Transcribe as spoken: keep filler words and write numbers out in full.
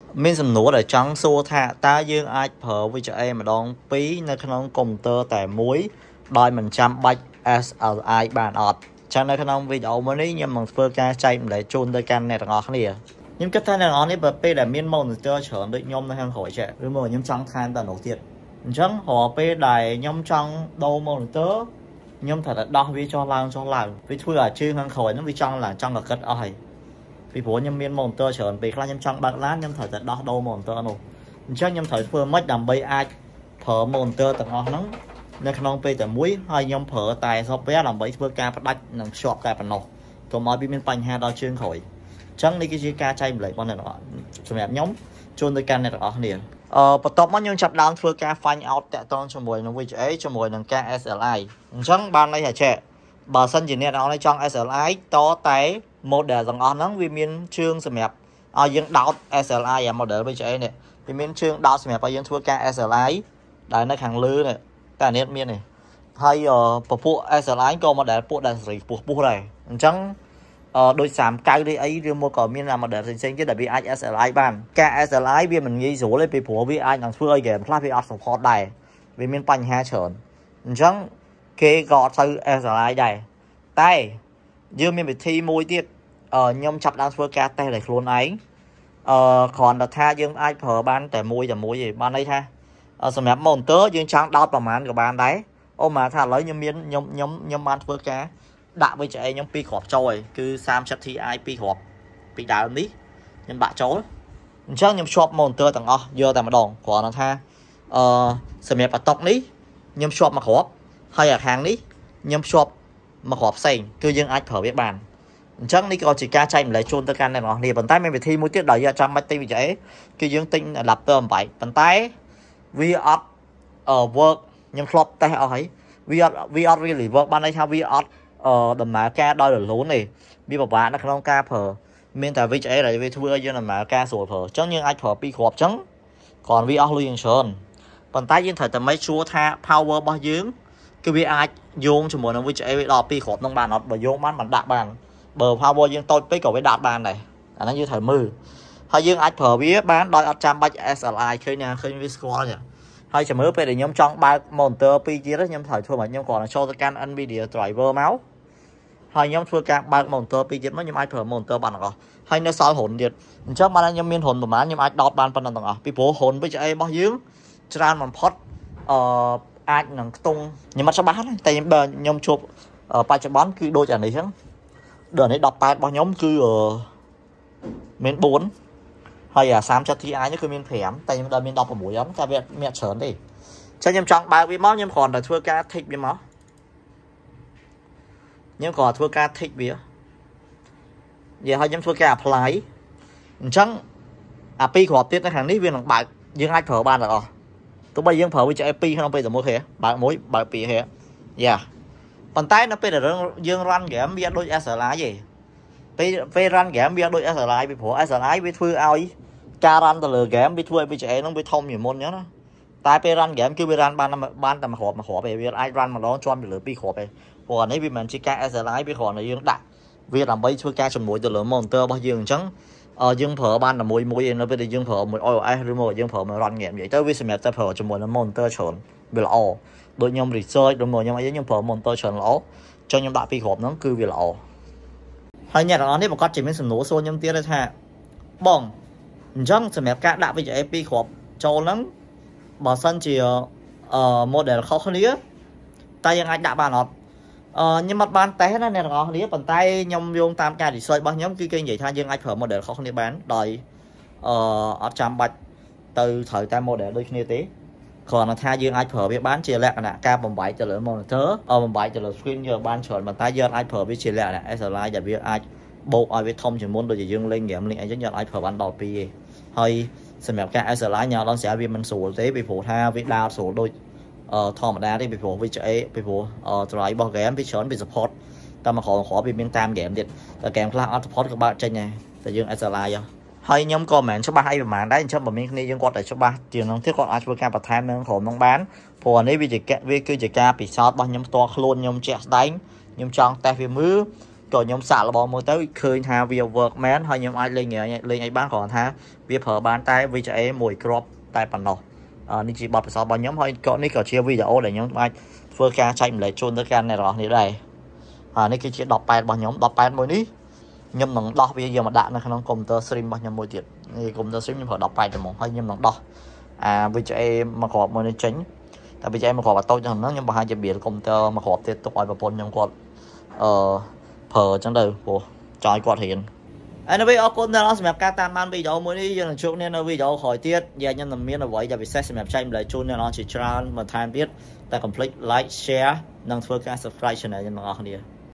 មានសំណួរដែលចង់សួរថាតើយើងអាចប្រើវីចអេម្ដងពីរនៅក្នុងកុំព្យូទ័រតែមួយដោយមិនចាំបាច់ เอส แอล ไอ បានអត់ចឹងនៅក្នុងវីដេអូមួយនេះខ្ញុំនឹងធ្វើការចែកម្លែកជូនទៅកាន់អ្នកទាំងអស់គ្នាខ្ញុំគិតថាអ្នកទាំងអស់នេះបើពេលដែលមាន monitor ច្រើនដូចខ្ញុំនៅខាងក្រោយចេះឬមកខ្ញុំចង់ថែមតនោះទៀតអញ្ចឹងរាល់ពេលដែលខ្ញុំចង់ដូរ monitor ខ្ញុំត្រូវតែដោះវាចុះឡើងចុះឡើងវាធ្វើឲ្យជើងខាងក្រោយហ្នឹងវាចង់ឡើងចង់កកិតអស់ហើយពីព្រោះខ្ញុំមាន monitor ច្រើនពេលខ្លះខ្ញុំចង់បើកឡានខ្ញុំត្រូវតែដោះដូរ monitor នោះអញ្ចឹងខ្ញុំត្រូវធ្វើម៉េចដើម្បីអាចប្រើ monitor ទាំងអស់ហ្នឹងនៅក្នុងពេលតែមួយហើយខ្ញុំប្រើតែ software ដើម្បីធ្វើការផ្ដាច់និងភ្ជាប់តែប៉ុណ្ណោះកុំឲ្យវាមានបញ្ហាដល់ជើងក្រោយអញ្ចឹងនេះគឺជាការចែកម្លែករបស់អ្នកទាំងអស់សម្រាប់ខ្ញុំជូនទៅកាន់អ្នកទាំងអស់គ្នាអឺបន្ទាប់មកខ្ញុំចាប់ដើមធ្វើការ find out តាក់ទងជាមួយនឹង វី จี เอ ជាមួយនឹងការ เอส แอล ไอ អញ្ចឹងបានន័យថាចេះបើសិនជាអ្នកទាំងអស់នេះចង់ เอส แอล ไอ តតែ model ទាំងអស់ហ្នឹងវាមានជើងសម្រាប់ឲ្យយើងដោត เอส แอล ไอ អា model វី จี เอ នេះវាមានជើងដោតសម្រាប់ឲ្យយើងធ្វើការ เอส แอล ไอ ដែលនៅខាងលើនេះតែអានេះមាននេះហើយពពួក เอส แอล ไอ ក៏ model ពួកដែលសេរីខ្ពស់ខ្ពស់ដែរអញ្ចឹងអឺដូចសាមកៅនេះអីឬមកក៏មាន model ផ្សេងៗទៀតដែលវាអាច เอส แอล ไอ បានការ เอส แอล ไอ វាមិនងាយស្រួលទេពីព្រោះវាអាចនឹងធ្វើឲ្យ game ខ្លះវាអត់ support ដែរវាមានបញ្ហាច្រើនអញ្ចឹងគេក៏អត់ទៅ เอส แอล ไอ ដែរតែយើងមានវិធីមួយទៀតអឺខ្ញុំចាប់ដើមធ្វើការតេស្តដោយខ្លួនឯងអឺគ្រាន់តែថាយើងអាចប្រើបានតែមួយតែមួយទេបានន័យថាសម្រាប់ monitor យើងចង់ដោតប្រហែលក៏បានដែរអូមកថាឥឡូវខ្ញុំមានខ្ញុំខ្ញុំខ្ញុំបានធ្វើការដាក់ វី จี เอ ខ្ញុំពីរគ្រាប់ចូលហើយគឺ សាមសិប Ti ពីរគ្រាប់ពីដើមនេះខ្ញុំដាក់ចូលអញ្ចឹងខ្ញុំភ្ជាប់ monitor ទាំងអស់យកតែម្ដងគ្រាន់តែថាអឺសម្រាប់បន្តុកនេះខ្ញុំភ្ជាប់មួយគ្រាប់ហើយអាខាងនេះខ្ញុំភ្ជាប់មួយគ្រាប់ផ្សេងគឺយើងអាចប្រើវាបានអញ្ចឹងនេះក៏ជាការចែកម្លែកជូនទៅកាន់អ្នកទាំងអស់គ្នាប៉ុន្តែមានវិធីមួយទៀតដែលយើងអត់ចាំបាច់ទិញ វី จี เอ គឺយើងទិញ adapter អំបែកប៉ុន្តែវាអត់អឺ work ខ្ញុំធ្លាប់តេស្តអស់ហើយវាអត់វាអត់ really work បានន័យថាវាអត់អឺដំណើរការដោយរលូនទេវាពិបាកនៅក្នុងការប្រើមានតែ វី จี เอ ដែលវាធ្វើឲ្យយើងដំណើរការស្រួលប្រើអញ្ចឹងយើងអាចប្រើពីរគ្រាប់អញ្ចឹងគ្រាន់វាអស់លុយយ៉ាងច្រើនប៉ុន្តែយើងត្រូវតែ make sure ថា power របស់យើងគឺវាអាចយោងជាមួយនឹង វី จี เอ វាដល់ពីរគ្រាប់នឹងបានអត់បើយោងបានមិនដាក់បានបើ power យើងតូចពេកក៏វាដាក់បានដែរអាហ្នឹងយើងត្រូវមើលហើយយើងអាចប្រើវាបានដោយអត់ចាំបាច់ เอส แอล ไอ ឃើញណាឃើញវាស្គាល់ទេហើយចាំមើលពេលដែលខ្ញុំចង់បើក monitor ពីរទៀតខ្ញុំត្រូវធ្វើមកខ្ញុំគ្រាន់តែចូលទៅកាន់ Nvidia driver មកហើយខ្ញុំធ្វើការបើក monitor ពីរទៀតមកខ្ញុំអាចប្រើ monitor បានទាំងអស់ហើយនៅសល់រុនទៀតអញ្ចឹងបានខ្ញុំមានរុនប្រហែលខ្ញុំអាចដោតបានប៉ុណ្ណឹងទាំងអស់ពីព្រោះរុន វី จี เอ របស់យើងច្រើនបំផុតអឺអាចនឹងខ្ទង់ខ្ញុំអត់ច្បាស់ទេតែខ្ញុំបើខ្ញុំជួបបច្ចុប្បន្នគឺដូចអានេះអញ្ចឹងដល់នេះដប់ប៉ែតរបស់ខ្ញុំគឺមានបួនហើយអាសាមសិប Ti នេះគឺមានប្រាំតែខ្ញុំដល់មានដប់ប្រាំមួយអត់តែវាមានច្រើនទេអញ្ចឹងខ្ញុំចង់បើកវាមកខ្ញុំគ្រាន់តែធ្វើការ tick វាមកខ្ញុំគ្រាន់តែធ្វើការ tick វានិយាយឲ្យខ្ញុំធ្វើការ apply អញ្ចឹងអាពីរគ្រាប់ទៀតនៅខាងនេះវានឹងបើកយើងអាចប្រើបានទាំងអស់ទោះបីយើងប្រើ វី จี เอ ពីរក្នុងពេលតែមួយគ្នាបើកមួយបើកពីរគ្នាយ៉ាប៉ុន្តែនៅពេលដែលយើង run game វាអត់ដូច เอส แอล ไอ ទេពេលពេល run game វាអត់ដូច เอส แอล ไอ ពីព្រោះ เอส แอล ไอ វាធ្វើឲ្យការ run ទៅលើ game វាធ្វើឲ្យ វី จี เอ ហ្នឹងវាធំជាងមុនអញ្ចឹងណាតែពេល run game គឺវា run បានបានតែមួយគ្រាប់មួយគ្រាប់ទេវាអាច run ម្ដងជាប់ទៅលើពីរគ្រាប់ទេព្រោះអានេះវាមិនមែនជាការ เอส แอล ไอ វាគ្រាន់តែយើងដាក់វាដើម្បីធ្វើការជំនួយទៅលើ monitor របស់យើងអញ្ចឹងយើងប្រើបានតែមួយមួយឯនៅពេលដែលយើងប្រើមួយ o es ឬមកយើងប្រើមួយ run game និយាយទៅវាសម្រាប់តែប្រើជាមួយនឹង monitor ច្រើនវាល្អដូចខ្ញុំ research ឬមកខ្ញុំអីខ្ញុំប្រើ monitor ច្រើនល្អចង់ខ្ញុំដាក់ពីរគ្រាប់ហ្នឹងគឺវាល្អហើយអ្នកទាំងអស់នេះប្រកាសជាមានសំណួរសួរខ្ញុំទៀតថាបងអញ្ចឹងសម្រាប់ការដាក់ វី จี เอ ពីរគ្រាប់ចូលហ្នឹងបើសិនជាអឺ model ខុសគ្នាតែយើងអាចដាក់បានអត់អឺខ្ញុំអត់បានតេស្តណាអ្នកទាំងអស់គ្នាប៉ុន្តែខ្ញុំយោងតាមការ research របស់ខ្ញុំគឺគេនិយាយថាយើងអាចប្រើ model ខុសគ្នាបានដោយអឺអត់ចាំបាច់ទៅត្រូវតែ model ដូចគ្នាទេគ្រាន់តែថាយើងអាចប្រើវាបានជាលក្ខណៈការបំបែកទៅលើ monitor អឺបំបែកទៅលើ screen យើងបានច្រើនប៉ុន្តែយើងអាចប្រើវាជាលក្ខណៈ เอส แอล ไอ ដែលវាអាចបូកឲ្យវាធំជាងមុនដូចជាយើងលេង game លេងអីចឹងយើងអាចប្រើបានដល់ពីរទេហើយសម្រាប់ការ เอส แอล ไอ ញ៉ាំដល់ស្រាប់វាមិនស្រួលទេពីព្រោះថាវាដើរស្រួលដូចអឺធម្មតាទេពីព្រោះ វី จี เอ ពីព្រោះអឺ drive របស់ game វាច្រើនវា support តែមកក្រោមក្រោមវាមានតាម game ទៀតតែ game ខ្លះអត់ support ក៏បើកចេញដែរតែយើង เอส แอล ไอ ហើយខ្ញុំក៏មិនមែនច្បាស់អីប្រហែលដែរអញ្ចឹងបើមានគ្នាយើងគាត់តែច្បាស់ជាងនោះទៀតគាត់អាចធ្វើការបន្ថែមនៅក្រុមនោះបានព្រោះអានេះវាជាវាគឺជាការពិសោធន៍របស់ខ្ញុំផ្ទាល់ខ្លួនខ្ញុំជាក់ស្ដែងខ្ញុំចង់តេស្តវាមើលក៏ខ្ញុំសាកល្បងមើលទៅឃើញថាវា work មែនហើយខ្ញុំអាចលេងលេងអីបានគ្រាន់ថាវាប្រើបានតែ វី ជី เอ មួយគ្រាប់តែប៉ុណ្ណោះនេះជាបទពិសោធន៍របស់ខ្ញុំហើយក៏នេះក៏ជាវីដេអូដែលខ្ញុំអាចធ្វើការចែកម្លែកជូនទៅកាន់អ្នកនរនេះដែរហើយនេះគឺជាដប់แปดរបស់ខ្ញុំដប់แปดមួយនេះខ្ញុំនឹងដោះវាយកមកដាក់នៅក្នុងកុំព្យូទ័រ stream របស់ខ្ញុំមួយទៀតនេះកុំព្យូទ័រ stream ខ្ញុំប្រើដប់แปดតែហ្មងហើយខ្ញុំនឹងដោះអា វី ជី เอ មកគ្រាប់មួយនេះចេញតែ វី ជី เอ មកគ្រាប់តូចចឹងហ្នឹងខ្ញុំបង្ហាញជា build កុំព្យូទ័រមកគ្រាប់ទៀតទុកឲ្យប្រពន្ធខ្ញុំគាត់អឺប្រើចឹងទៅព្រោះចង់ឲ្យគាត់រៀនAnyway អរគុណដល់សម្រាប់ការតាមដានវីដេអូមួយនេះយើងនឹងជួបគ្នានៅវីដេអូក្រោយទៀតយើងខ្ញុំនឹងមានអ្វីដែលពិសេសសម្រាប់ចែកម្លែកជូនអ្នកនរជាច្រើនបន្ថែមទៀតតែ complete like share និងធ្វើការ subscribe channel យើងទាំងអស់គ្នា